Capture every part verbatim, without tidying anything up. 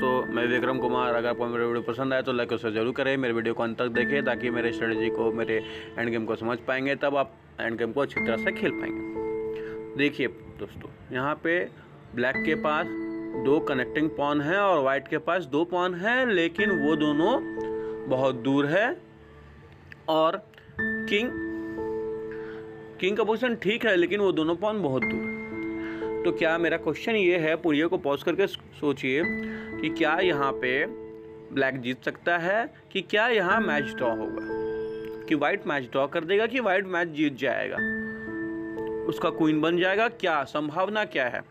दोस्तों, मैं विक्रम कुमार। अगर आपको मेरा वीडियो पसंद आए तो लाइक उसे जरूर करें। मेरे वीडियो को अंत तक देखें ताकि मेरे स्ट्रेटजी को, मेरे एंड गेम को समझ पाएंगे, तब आप एंड गेम को अच्छी तरह से खेल पाएंगे। देखिए दोस्तों, यहाँ पे ब्लैक के पास दो कनेक्टिंग पॉन है और वाइट के पास दो पॉन है, लेकिन वो दोनों बहुत दूर है। और किंग किंग का पोजीशन ठीक है, लेकिन वो दोनों पॉन बहुत दूर है। तो क्या मेरा क्वेश्चन ये है, पूरी को पॉज करके सोचिए कि क्या यहाँ पे ब्लैक जीत सकता है, कि क्या यहाँ मैच ड्रॉ होगा, कि वाइट मैच ड्रॉ कर देगा, कि वाइट मैच जीत जाएगा, उसका क्वीन बन जाएगा। क्या संभावना क्या है,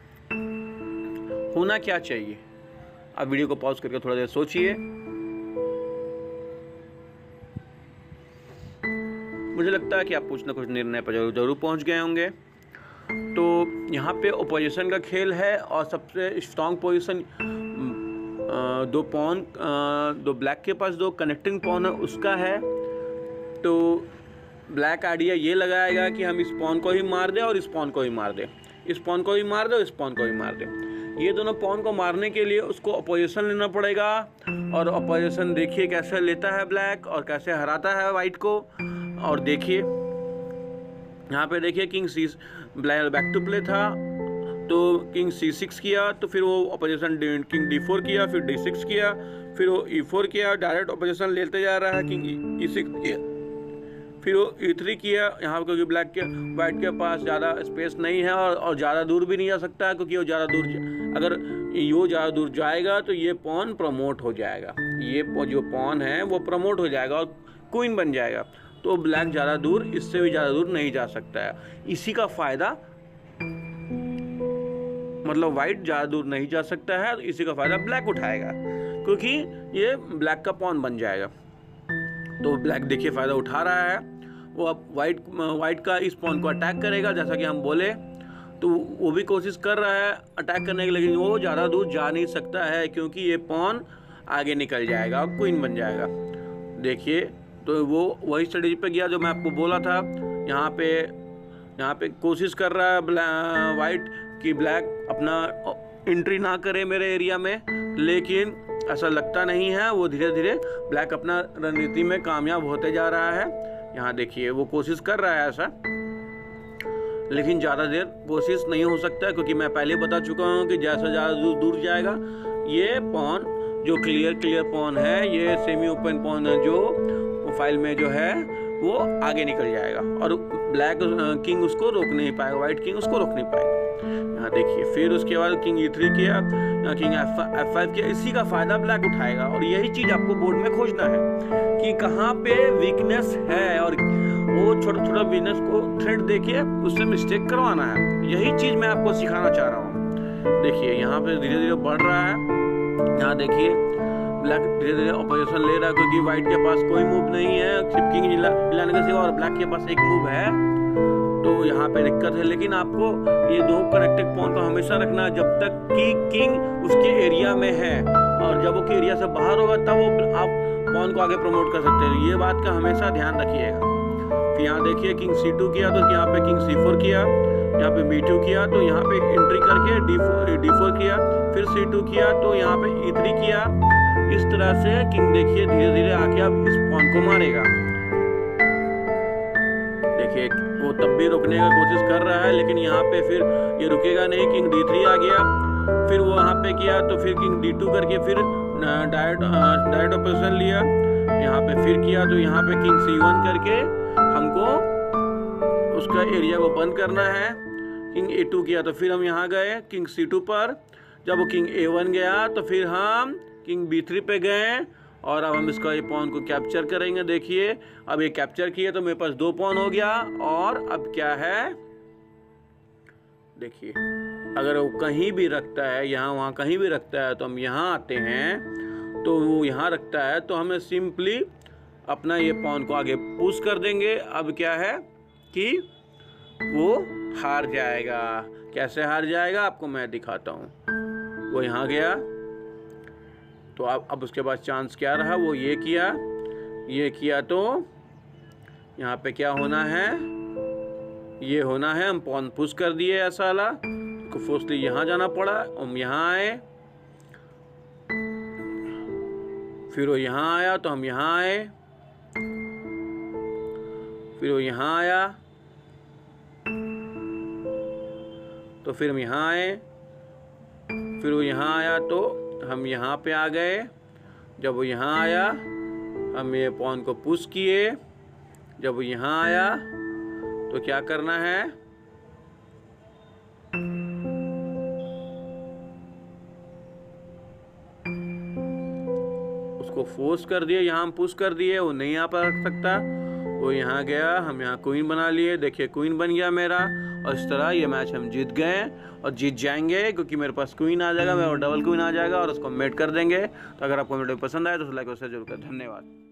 होना क्या चाहिए? आप वीडियो को पॉज करके थोड़ा देर सोचिए। मुझे लगता है कि आप कुछ ना कुछ निर्णय पर जरूर जरूर पहुंच गए होंगे। तो यहाँ पे ओपोजिशन का खेल है और सबसे स्ट्रॉन्ग पोजीशन दो पॉन, दो ब्लैक के पास दो कनेक्टिंग पॉन है, उसका है। तो ब्लैक आइडिया ये लगाएगा कि हम इस पॉन को ही मार दें और इस पॉन को ही मार दें, इस पॉन को ही मार दें और इस पॉन को ही मार दें। ये दोनों पॉन को मारने के लिए उसको अपोजिशन लेना पड़ेगा। और अपोजिशन देखिए कैसे लेता है ब्लैक और कैसे हराता है वाइट को। और देखिए यहाँ पे देखिए king C back to play था, तो किंग सी सिक्स किया, तो फिर वो अपोजिशन किंग डी फोर किया, फिर डी सिक्स किया, फिर वो ई फोर किया, डायरेक्ट अपोजिशन लेते जा रहा है, किंग ई सिक्स किया, फिर वो ई थ्री किया। यहाँ पर क्योंकि ब्लैक के वाइट के पास ज़्यादा स्पेस नहीं है और और ज़्यादा दूर भी नहीं जा सकता है, क्योंकि वो ज़्यादा दूर, अगर वो ज़्यादा दूर जाएगा तो ये पॉन प्रमोट हो जाएगा, ये जो पॉन है वो प्रमोट हो जाएगा और क्वीन बन जाएगा। तो ब्लैक ज़्यादा दूर, इससे भी ज़्यादा दूर नहीं जा सकता है। इसी का फ़ायदा, मतलब वाइट ज़्यादा दूर नहीं जा सकता है, तो इसी का फ़ायदा ब्लैक उठाएगा, क्योंकि ये ब्लैक का पॉन बन जाएगा। तो ब्लैक देखिए फ़ायदा उठा रहा है। वो अब वाइट वाइट का इस पॉन को अटैक करेगा, जैसा कि हम बोले, तो वो भी कोशिश कर रहा है अटैक करने की, लेकिन वो ज़्यादा दूर जा नहीं सकता है, क्योंकि ये पॉन आगे निकल जाएगा और क्वीन बन जाएगा। देखिए, तो वो वही स्ट्रेटजी पे गया जो मैं आपको बोला था। यहाँ पे यहाँ पे कोशिश कर रहा है वाइट कि ब्लैक अपना एंट्री ना करे मेरे एरिया में, लेकिन ऐसा लगता नहीं है। वो धीरे धीरे ब्लैक अपना रणनीति में कामयाब होते जा रहा है। यहाँ देखिए वो कोशिश कर रहा है ऐसा, लेकिन ज़्यादा देर कोशिश नहीं हो सकता है, क्योंकि मैं पहले बता चुका हूँ कि जैसा ज़्यादा दूर दूर जाएगा, ये पॉन जो क्लियर क्लियर पॉन है, ये सेमी ओपन पॉन है, जो फाइल में जो है वो आगे निकल जाएगा और ब्लैक किंग उसको रोक नहीं पाएगा, वाइट किंग उसको रोक नहीं पाएगा। यहाँ देखिए, फिर उसके बाद किंग ई थ्री किया, किंग एफ फाइव किया। इसी का फायदा ब्लैक उठाएगा और यही चीज आपको बोर्ड में खोजना है कि कहाँ पे वीकनेस है, और वो छोटा छोटा वीकनेस को थ्रेड देखिए, उससे मिस्टेक करवाना है। यही चीज मैं आपको सिखाना चाह रहा हूँ। देखिए यहाँ पे धीरे धीरे बढ़ रहा है। यहाँ देखिए ब्लैक धीरे धीरे अपोजिशन ले रहा है, क्योंकि वाइट के पास कोई मूव नहीं है सिर्फ किंग हिलाने के सिवा, और ब्लैक के पास एक मूव है। तो यहाँ पे दिक्कत है, लेकिन आपको ये दो कनेक्टेड पॉन को हमेशा रखना जब तक कि किंग उसके एरिया में है, और जब वो के एरिया से बाहर होगा तब वो आप पॉन को आगे प्रमोट कर सकते हैं। ये बात का हमेशा ध्यान रखिएगा। फिर यहाँ देखिए किंग सी टू किया, तो यहाँ पे किंग सी फोर किया, यहाँ पे बी टू किया, तो यहाँ पे एंट्री करके डी फोर डी फोर किया, फिर सी टू किया, तो यहाँ पे ई थ्री किया। इस तरह से किंग देखिए धीरे धीरे आके अब इस पॉन को मारेगा। देखिए वो तब भी रोकने का कोशिश कर रहा है, लेकिन यहाँ पे फिर ये रुकेगा नहीं। किंग डी थ्री आ गया, फिर वो यहाँ पे किया, तो फिर किंग डी टू करके फिर डायरेक्ट डायरेक्ट ऑपोजिशन लिया। यहाँ पे फिर किया, तो यहाँ पे किंग सी वन करके हमको उसका एरिया को बंद करना है। किंग ए टू किया, तो फिर हम यहाँ गए किंग सी टू पर। जब वो किंग ए वन गया, तो फिर हम किंग बी थ्री पे गए और अब हम इसका ये पॉन को कैप्चर करेंगे। देखिए अब ये कैप्चर किए तो मेरे पास दो पॉन हो गया। और अब क्या है, देखिए अगर वो कहीं भी रखता है, यहाँ वहाँ कहीं भी रखता है, तो हम यहाँ आते हैं, तो वो यहाँ रखता है, तो हमें सिंपली अपना ये पॉन को आगे पुश कर देंगे। अब क्या है कि वो हार जाएगा। कैसे हार जाएगा आपको मैं दिखाता हूँ। वो यहाँ गया, तो अब अब उसके बाद चांस क्या रहा, वो ये किया, ये किया, तो यहाँ पे क्या होना है, ये होना है, हम पॉन पुश कर दिए ऐसा वाला, को फोर्सली यहाँ जाना पड़ा, हम यहाँ आए, फिर वो यहाँ आया तो हम यहाँ आए, फिर वो यहाँ आया तो फिर हम यहाँ आए, फिर वो यहाँ आया तो हम यहाँ पे आ गए। जब वो यहाँ आया हम ये पॉन को पुश किए, जब वो यहाँ आया तो क्या करना है, उसको फोर्स कर दिए, यहाँ हम पुश कर दिए, वो नहीं यहाँ पर रख सकता, वो यहाँ गया, हम यहाँ क्वीन बना लिए। देखिए क्वीन बन गया मेरा, और इस तरह ये मैच हम जीत गए और जीत जाएंगे क्योंकि मेरे पास क्वीन आ जाएगा, मेरा डबल क्वीन आ जाएगा और उसको मेट कर देंगे। तो अगर आपको वीडियो पसंद आए तो लाइक और शेयर जरूर करें। धन्यवाद।